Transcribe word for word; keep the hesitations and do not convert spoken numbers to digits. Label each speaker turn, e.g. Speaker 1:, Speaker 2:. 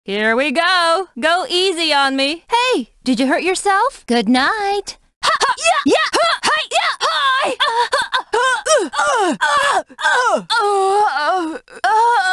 Speaker 1: Here we go. Go easy on me. Hey, did you hurt yourself? Good night. Ha, ha, yeah, yeah, ha, hi, yeah, hi. Uh, uh, uh, uh, uh, uh, uh, uh, uh, uh,